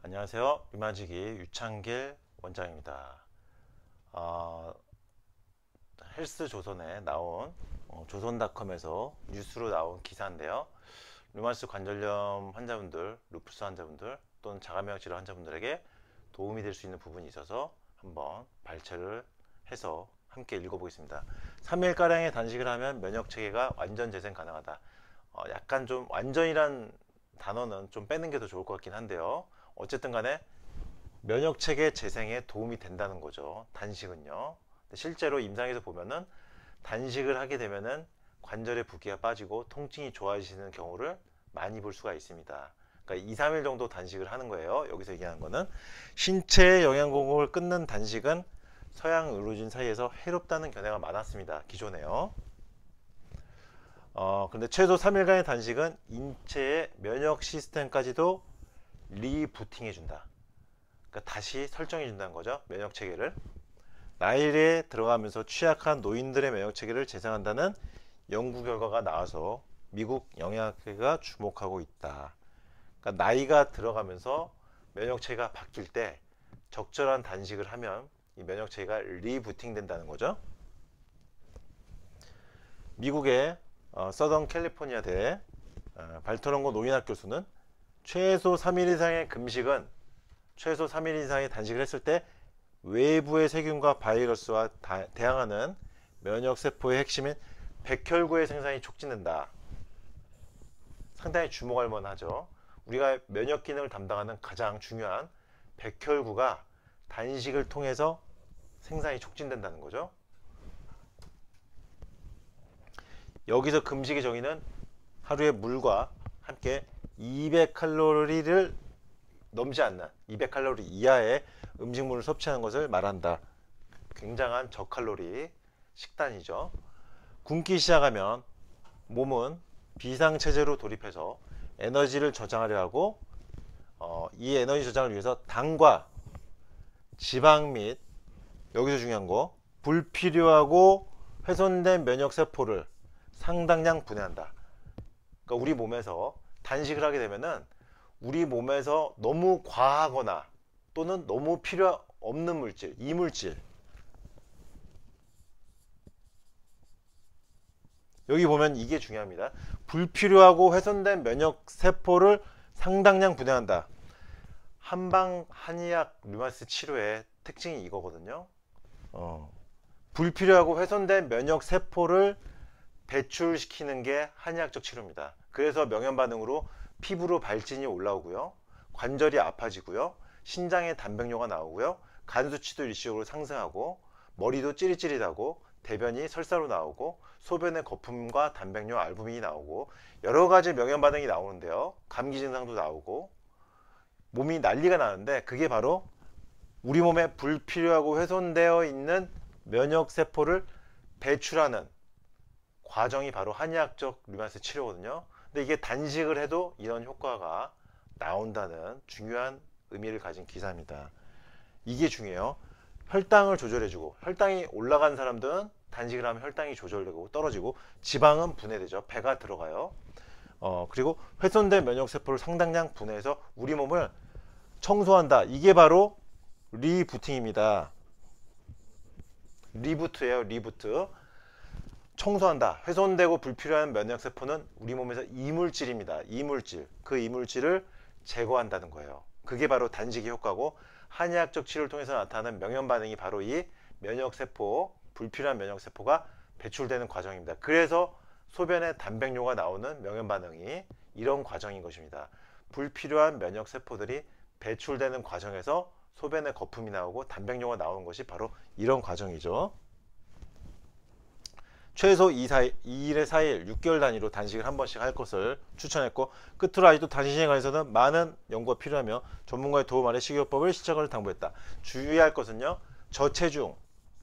안녕하세요. 류마지기 유창길 원장입니다. 어, 헬스조선에 나온 조선닷컴에서 뉴스로 나온 기사인데요. 류마티스 관절염 환자분들, 루푸스 환자분들 또는 자가면역 질환 환자분들에게 도움이 될 수 있는 부분이 있어서 한번 발췌를 해서 함께 읽어보겠습니다. 3일가량의 단식을 하면 면역체계가 완전 재생 가능하다. 약간 좀 완전이란 단어는 좀 빼는 게 더 좋을 것 같긴 한데요. 어쨌든 간에 면역체계 재생에 도움이 된다는 거죠. 단식은요. 실제로 임상에서 보면은 단식을 하게 되면은 관절의 붓기가 빠지고 통증이 좋아지는 경우를 많이 볼 수가 있습니다. 그러니까 2, 3일 정도 단식을 하는 거예요. 여기서 얘기하는 거는 신체의 영양 공급을 끊는 단식은 서양 의료진 사이에서 해롭다는 견해가 많았습니다. 기존에요. 근데 최소 3일간의 단식은 인체의 면역 시스템까지도 리부팅 해준다. 그러니까 다시 설정해 준다는 거죠. 면역 체계를. 나이에 들어가면서 취약한 노인들의 면역 체계를 재생한다는 연구 결과가 나와서 미국 영양학회가 주목하고 있다. 그러니까 나이가 들어가면서 면역 체계가 바뀔 때 적절한 단식을 하면 이 면역 체계가 리부팅 된다는 거죠. 미국의 서던 캘리포니아 대 발토lon고 노인학 교수는 최소 3일 이상의 금식은 최소 3일 이상의 단식을 했을 때 외부의 세균과 바이러스와 대항하는 면역세포의 핵심인 백혈구의 생산이 촉진된다. 상당히 주목할 만하죠. 우리가 면역 기능을 담당하는 가장 중요한 백혈구가 단식을 통해서 생산이 촉진된다는 거죠. 여기서 금식의 정의는 하루에 물과 함께 200칼로리를 넘지 않는 200칼로리 이하의 음식물을 섭취하는 것을 말한다. 굉장한 저칼로리 식단이죠. 굶기 시작하면 몸은 비상체제로 돌입해서 에너지를 저장하려 하고 이 에너지 저장을 위해서 당과 지방 및 여기서 중요한 거 불필요하고 훼손된 면역세포를 상당량 분해한다. 그러니까 우리 몸에서 단식을 하게 되면은 우리 몸에서 너무 과하거나 또는 너무 필요 없는 물질, 이물질 여기 보면 이게 중요합니다. 불필요하고 훼손된 면역세포를 상당량 분해한다. 한방 한의학 류마티스 치료의 특징이 이거거든요. 불필요하고 훼손된 면역세포를 배출시키는 게 한의학적 치료입니다. 그래서 명현반응으로 피부로 발진이 올라오고요. 관절이 아파지고요. 신장에 단백뇨가 나오고요. 간 수치도 일시적으로 상승하고 머리도 찌릿찌릿하고 대변이 설사로 나오고 소변에 거품과 단백뇨, 알부민이 나오고 여러 가지 명현반응이 나오는데요. 감기 증상도 나오고 몸이 난리가 나는데 그게 바로 우리 몸에 불필요하고 훼손되어 있는 면역세포를 배출하는 과정이 바로 한의학적 류마티스 치료거든요. 근데 이게 단식을 해도 이런 효과가 나온다는 중요한 의미를 가진 기사입니다. 이게 중요해요. 혈당을 조절해주고 혈당이 올라간 사람들은 단식을 하면 혈당이 조절되고 떨어지고 지방은 분해되죠. 배가 들어가요. 그리고 훼손된 면역세포를 상당량 분해해서 우리 몸을 청소한다. 이게 바로 리부팅입니다. 리부트예요. 리부트. 청소한다. 훼손되고 불필요한 면역세포는 우리 몸에서 이물질입니다. 이물질. 그 이물질을 제거한다는 거예요. 그게 바로 단식의 효과고 한의학적 치료를 통해서 나타나는 명현반응이 바로 이 면역세포, 불필요한 면역세포가 배출되는 과정입니다. 그래서 소변에 단백뇨가 나오는 명현반응이 이런 과정인 것입니다. 불필요한 면역세포들이 배출되는 과정에서 소변에 거품이 나오고 단백뇨가 나오는 것이 바로 이런 과정이죠. 최소 2일에 4일, 6개월 단위로 단식을 한 번씩 할 것을 추천했고 끝으로 아직도 단식에 관해서는 많은 연구가 필요하며 전문가의 도움 아래 식이요법을 시작을 당부했다. 주의할 것은요. 저체중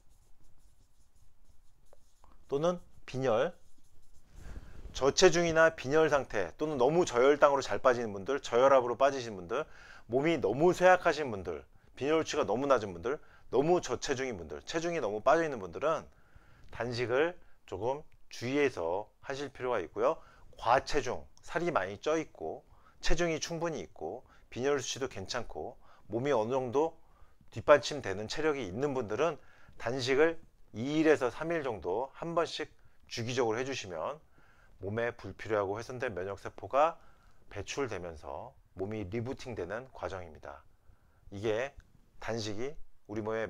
또는 빈혈 저체중이나 빈혈 상태 또는 너무 저혈당으로 잘 빠지는 분들 저혈압으로 빠지신 분들 몸이 너무 쇠약하신 분들 빈혈치가 너무 낮은 분들 너무 저체중인 분들 체중이 너무 빠져 있는 분들은 단식을 조금 주의해서 하실 필요가 있고요. 과체중, 살이 많이 쪄 있고 체중이 충분히 있고 빈혈 수치도 괜찮고 몸이 어느 정도 뒷받침되는 체력이 있는 분들은 단식을 2일에서 3일 정도 한 번씩 주기적으로 해주시면 몸에 불필요하고 훼손된 면역세포가 배출되면서 몸이 리부팅되는 과정입니다. 이게 단식이 우리 몸의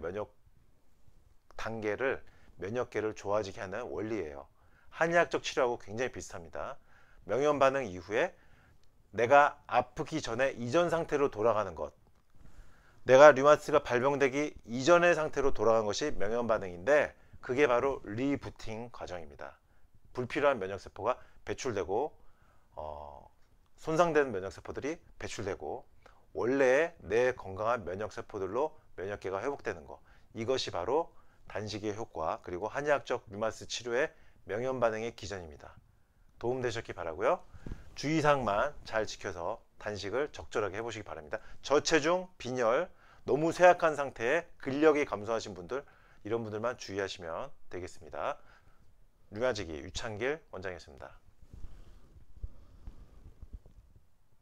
면역계를 좋아지게 하는 원리예요. 한의학적 치료하고 굉장히 비슷합니다. 명현 반응 이후에 내가 아프기 전에 이전 상태로 돌아가는 것, 내가 류마티스가 발병되기 이전의 상태로 돌아간 것이 명현 반응인데 그게 바로 리부팅 과정입니다. 불필요한 면역세포가 배출되고 손상된 면역세포들이 배출되고 원래의 내 건강한 면역세포들로 면역계가 회복되는 것, 이것이 바로 단식의 효과 그리고 한의학적 류마티스 치료의 명현 반응의 기전입니다. 도움되셨기 바라고요. 주의사항만 잘 지켜서 단식을 적절하게 해보시기 바랍니다. 저체중, 빈혈, 너무 쇠약한 상태에 근력이 감소하신 분들, 이런 분들만 주의하시면 되겠습니다. 류마지기 유창길 원장이었습니다.